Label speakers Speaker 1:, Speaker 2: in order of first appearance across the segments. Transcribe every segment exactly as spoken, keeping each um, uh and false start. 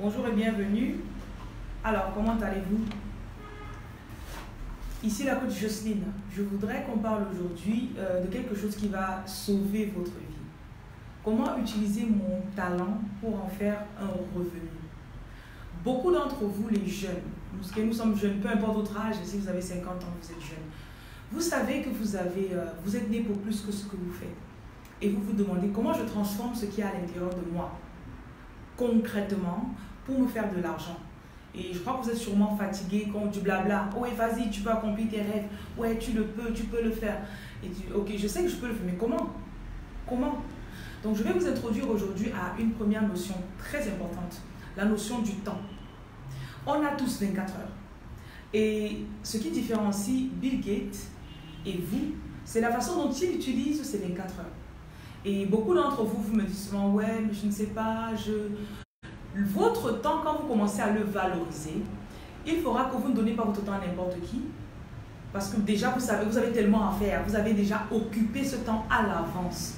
Speaker 1: Bonjour et bienvenue. Alors, comment allez-vous? Ici la coach Jocelyne. Je voudrais qu'on parle aujourd'hui euh, de quelque chose qui va sauver votre vie. Comment utiliser mon talent pour en faire un revenu? Beaucoup d'entre vous, les jeunes, parce que nous sommes jeunes, peu importe votre âge, si vous avez cinquante ans, vous êtes jeune, vous savez que vous, avez, euh, vous êtes né pour plus que ce que vous faites. Et vous vous demandez comment je transforme ce qui est à l'intérieur de moi, concrètement, pour me faire de l'argent. Et je crois que vous êtes sûrement fatigué quand du blabla. Ouais, vas-y, tu peux accomplir tes rêves. Ouais, tu le peux, tu peux le faire. Et tu, ok, je sais que je peux le faire, mais comment? Comment? Donc, je vais vous introduire aujourd'hui à une première notion très importante, la notion du temps. On a tous vingt-quatre heures. Et ce qui différencie Bill Gates et vous, c'est la façon dont il utilise ces vingt-quatre heures. Et beaucoup d'entre vous, vous me dites souvent, ouais, mais je ne sais pas, je... Votre temps, quand vous commencez à le valoriser, il faudra que vous ne donnez pas votre temps à n'importe qui. Parce que déjà, vous savez, vous avez tellement à faire. Vous avez déjà occupé ce temps à l'avance.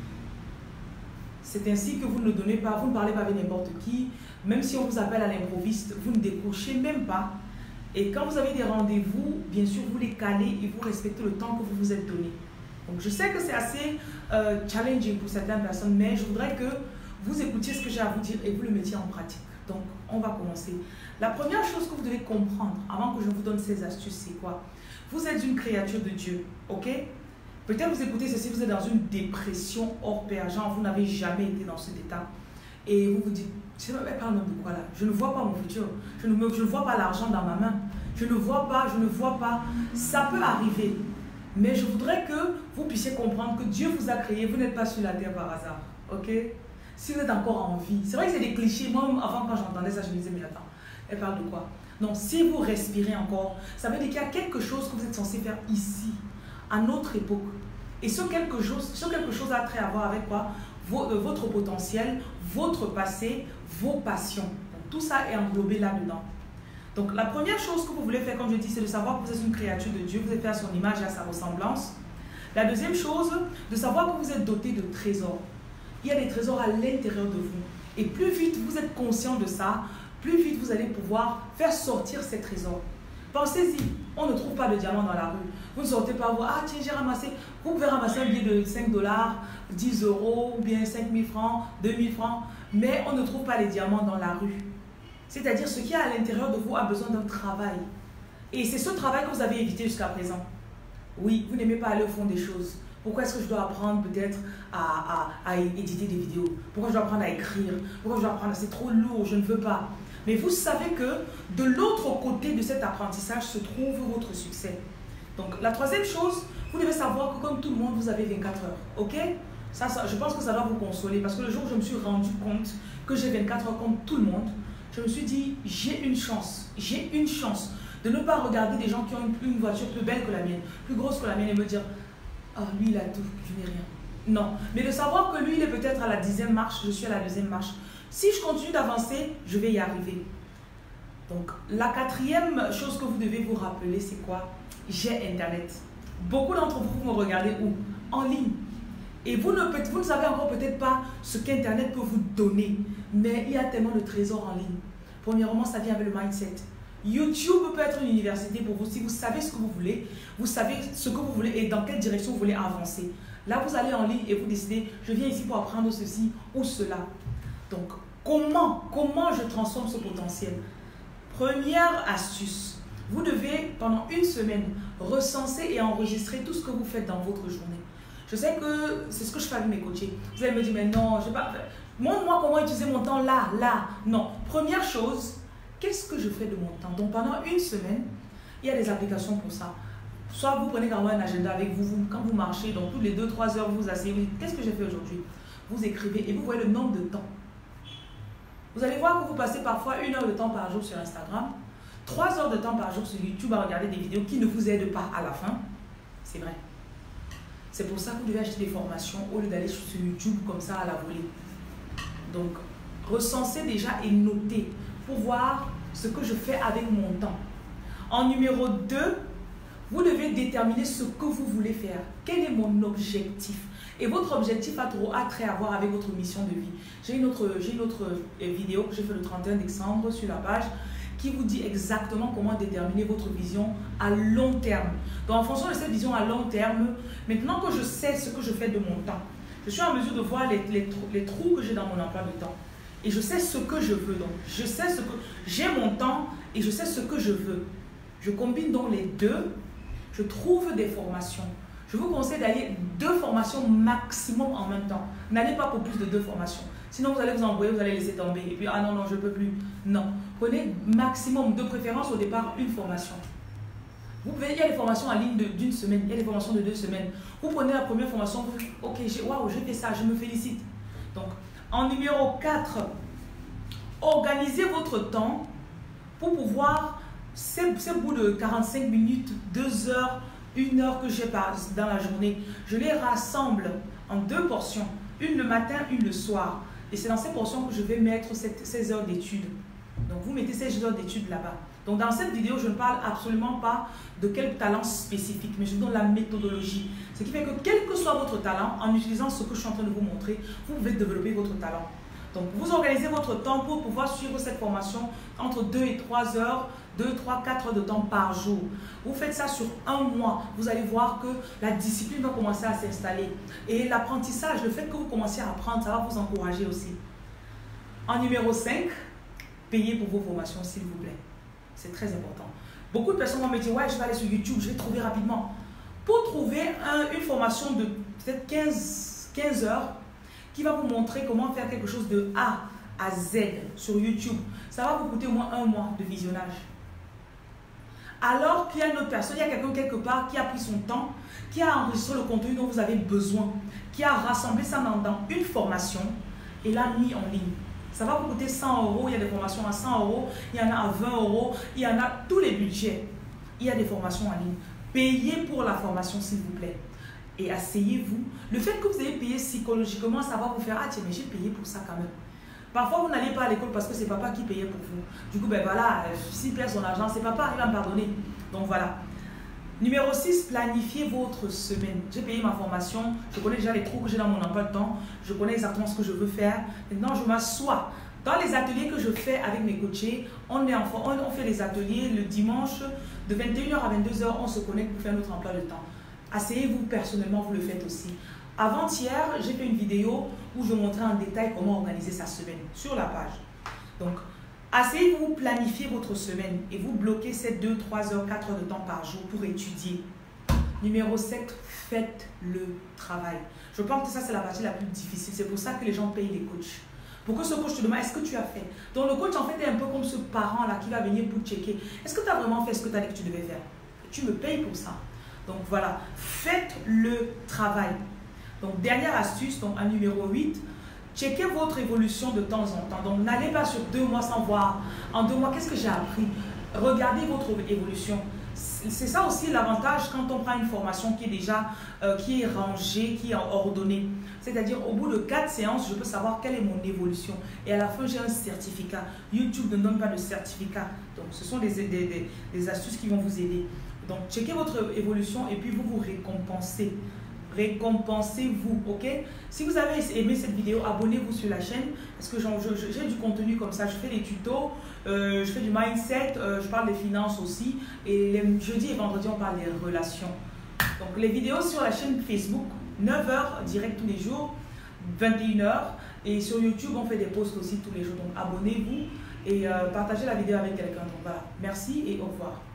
Speaker 1: C'est ainsi que vous ne donnez pas, vous ne parlez pas avec n'importe qui. Même si on vous appelle à l'improviste, vous ne décrochez même pas. Et quand vous avez des rendez-vous, bien sûr, vous les calez et vous respectez le temps que vous vous êtes donné. Donc, je sais que c'est assez euh, challenging pour certaines personnes, mais je voudrais que vous écoutiez ce que j'ai à vous dire et vous le mettiez en pratique. Donc, on va commencer. La première chose que vous devez comprendre, avant que je vous donne ces astuces, c'est quoi? Vous êtes une créature de Dieu, ok? Peut-être vous écoutez ceci, vous êtes dans une dépression hors pair, genre vous n'avez jamais été dans cet état. Et vous vous dites, je ne sais pas de quoi là, je ne vois pas mon futur, je ne, me, je ne vois pas l'argent dans ma main, je ne vois pas, je ne vois pas. Ça peut arriver, mais je voudrais que vous puissiez comprendre que Dieu vous a créé, vous n'êtes pas sur la terre par hasard, ok? Si vous êtes encore en vie, c'est vrai que c'est des clichés. Moi, avant, quand j'entendais ça, je me disais, mais attends, elle parle de quoi? Non, si vous respirez encore, ça veut dire qu'il y a quelque chose que vous êtes censé faire ici, à notre époque. Et ce quelque chose, ce quelque chose a trait à voir avec quoi? Votre potentiel, votre passé, vos passions. Donc, tout ça est englobé là-dedans. Donc, la première chose que vous voulez faire, comme je dis, c'est de savoir que vous êtes une créature de Dieu, vous êtes fait à son image et à sa ressemblance. La deuxième chose, de savoir que vous êtes doté de trésors. Il y a des trésors à l'intérieur de vous. Et plus vite vous êtes conscient de ça, plus vite vous allez pouvoir faire sortir ces trésors. Pensez-y, on ne trouve pas de diamants dans la rue. Vous ne sortez pas, vous, ah tiens, j'ai ramassé. Vous pouvez ramasser un billet de cinq dollars, dix euros, ou bien cinq mille francs, deux mille francs, mais on ne trouve pas les diamants dans la rue. C'est-à-dire, ce qui est à l'intérieur de vous a besoin d'un travail. Et c'est ce travail que vous avez évité jusqu'à présent. Oui, vous n'aimez pas aller au fond des choses. Pourquoi est-ce que je dois apprendre peut-être à, à, à éditer des vidéos? Pourquoi je dois apprendre à écrire? Pourquoi je dois apprendre? C'est trop lourd, je ne veux pas. Mais vous savez que de l'autre côté de cet apprentissage se trouve votre succès. Donc la troisième chose, vous devez savoir que comme tout le monde, vous avez vingt-quatre heures. Ok? ça, ça, je pense que ça doit vous consoler parce que le jour où je me suis rendu compte que j'ai vingt-quatre heures comme tout le monde, je me suis dit, j'ai une chance, j'ai une chance de ne pas regarder des gens qui ont une, une voiture plus belle que la mienne, plus grosse que la mienne et me dire, ah, oh, lui, il a tout, je n'ai rien. Non, mais de savoir que lui, il est peut-être à la dixième marche, je suis à la deuxième marche. Si je continue d'avancer, je vais y arriver. Donc, la quatrième chose que vous devez vous rappeler, c'est quoi? J'ai Internet. Beaucoup d'entre vous, vous me regardez où? En ligne. Et vous ne, vous ne savez encore peut-être pas ce qu'Internet peut vous donner, mais il y a tellement de trésors en ligne. Premièrement, ça vient avec le mindset. YouTube peut être une université pour vous si vous savez ce que vous voulez, vous savez ce que vous voulez et dans quelle direction vous voulez avancer. Là, vous allez en ligne et vous décidez, je viens ici pour apprendre ceci ou cela. Donc, comment, comment je transforme ce potentiel? Première astuce, vous devez pendant une semaine recenser et enregistrer tout ce que vous faites dans votre journée. Je sais que c'est ce que je fais avec mes coachés. Vous allez me dire, mais non, je ne sais pas. Montre-moi comment utiliser mon temps là, là. Non, première chose, qu'est-ce que je fais de mon temps? Donc, pendant une semaine, il y a des applications pour ça. Soit vous prenez carrément un agenda avec vous, vous quand vous marchez, donc toutes les deux trois heures, vous vous asseyez, vous dites, qu'est-ce que j'ai fait aujourd'hui? Vous écrivez et vous voyez le nombre de temps. Vous allez voir que vous passez parfois une heure de temps par jour sur Instagram, trois heures de temps par jour sur YouTube à regarder des vidéos qui ne vous aident pas à la fin. C'est vrai. C'est pour ça que vous devez acheter des formations au lieu d'aller sur YouTube comme ça à la volée. Donc, recensez déjà et notez pour voir ce que je fais avec mon temps. En numéro deux, vous devez déterminer ce que vous voulez faire. Quel est mon objectif? et votre objectif a trop a trait à voir avec votre mission de vie. J'ai une autre, j'ai une autre vidéo que j'ai fait le trente et un décembre sur la page qui vous dit exactement comment déterminer votre vision à long terme. Donc en fonction de cette vision à long terme, maintenant que je sais ce que je fais de mon temps, je suis en mesure de voir les, les, les trous que j'ai dans mon emploi de temps. Et je sais ce que je veux. Donc je sais ce que j'ai mon temps et je sais ce que je veux. Je combine donc les deux. Je trouve des formations. Je vous conseille d'aller deux formations maximum en même temps. N'allez pas pour plus de deux formations. Sinon, vous allez vous envoyer, vous allez laisser tomber. Et puis, ah non, non, je ne peux plus. Non. Prenez maximum, de préférence au départ, une formation. Vous pouvez, il y a des formations en ligne d'une semaine, il y a des formations de deux semaines. Vous prenez la première formation, vous dites, ok, waouh, j'ai fait ça, je me félicite. Donc, en numéro quatre, organisez votre temps pour pouvoir, ces, ces bouts de quarante-cinq minutes, deux heures, une heure que j'ai dans la journée, je les rassemble en deux portions, une le matin, une le soir. Et c'est dans ces portions que je vais mettre cette, ces heures d'études. Donc, vous mettez ces heures d'études là-bas. Donc, dans cette vidéo, je ne parle absolument pas de quel talent spécifique, mais je vous donne la méthodologie. Ce qui fait que, quel que soit votre talent, en utilisant ce que je suis en train de vous montrer, vous pouvez développer votre talent. Donc, vous organisez votre temps pour pouvoir suivre cette formation entre deux et trois heures, deux, trois, quatre heures de temps par jour. Vous faites ça sur un mois. Vous allez voir que la discipline va commencer à s'installer. Et l'apprentissage, le fait que vous commenciez à apprendre, ça va vous encourager aussi. En numéro cinq, payez pour vos formations, s'il vous plaît. C'est très important. Beaucoup de personnes vont me dire, ouais, je vais aller sur YouTube, je vais trouver rapidement. Pour trouver un, une formation de peut-être quinze heures, qui va vous montrer comment faire quelque chose de A à Z sur YouTube, ça va vous coûter au moins un mois de visionnage. Alors qu'il y a une autre personne, il y a quelqu'un quelque part qui a pris son temps, qui a enregistré le contenu dont vous avez besoin, qui a rassemblé ça dans, dans une formation et l'a mis en ligne. Ça va vous coûter cent euros, il y a des formations à cent euros, il y en a à vingt euros, il y en a tous les budgets. Il y a des formations en ligne. Payez pour la formation, s'il vous plaît. Et asseyez-vous. Le fait que vous ayez payé psychologiquement, ça va vous faire « Ah tiens, mais j'ai payé pour ça quand même ». Parfois, vous n'allez pas à l'école parce que c'est papa qui payait pour vous. Du coup, ben voilà, s'il perd son argent, c'est papa, il va me pardonner. Donc voilà. Numéro six, planifiez votre semaine. J'ai payé ma formation, je connais déjà les trous que j'ai dans mon emploi de temps, je connais exactement ce que je veux faire. Maintenant, je m'assois. Dans les ateliers que je fais avec mes coachés, on, est en, on, on fait les ateliers le dimanche de vingt et une heures à vingt-deux heures, on se connecte pour faire notre emploi de temps. Asseyez-vous personnellement, vous le faites aussi. Avant-hier, j'ai fait une vidéo où je montrais en détail comment organiser sa semaine sur la page. Donc, asseyez-vous, planifiez votre semaine et vous bloquez ces deux, trois heures, quatre heures de temps par jour pour étudier. Numéro sept, faites le travail. Je pense que ça, c'est la partie la plus difficile. C'est pour ça que les gens payent les coachs. Pour que ce coach te demande, est-ce que tu as fait? Donc, le coach, en fait, est un peu comme ce parent-là qui va venir pour checker. Est-ce que tu as vraiment fait ce que tu as dit que tu devais faire? Tu me payes pour ça. Donc, voilà. Faites le travail. Donc, dernière astuce, donc un numéro huit, checkez votre évolution de temps en temps. Donc, n'allez pas sur deux mois sans voir. En deux mois, qu'est-ce que j'ai appris? Regardez votre évolution. C'est ça aussi l'avantage quand on prend une formation qui est déjà euh, qui est rangée, qui est ordonnée. C'est-à-dire, au bout de quatre séances, je peux savoir quelle est mon évolution. Et à la fin, j'ai un certificat. YouTube ne donne pas de certificat. Donc, ce sont des, des, des, des astuces qui vont vous aider. Donc, checkez votre évolution et puis vous vous récompensez. Récompensez-vous, ok? Si vous avez aimé cette vidéo, abonnez-vous sur la chaîne parce que j'ai du contenu comme ça. Je fais des tutos, euh, je fais du mindset, euh, je parle des finances aussi. Et les jeudi et vendredi, on parle des relations. Donc, les vidéos sur la chaîne Facebook, neuf heures direct tous les jours, vingt et une heures. Et sur YouTube, on fait des posts aussi tous les jours. Donc, abonnez-vous et euh, partagez la vidéo avec quelqu'un. Donc, voilà. Merci et au revoir.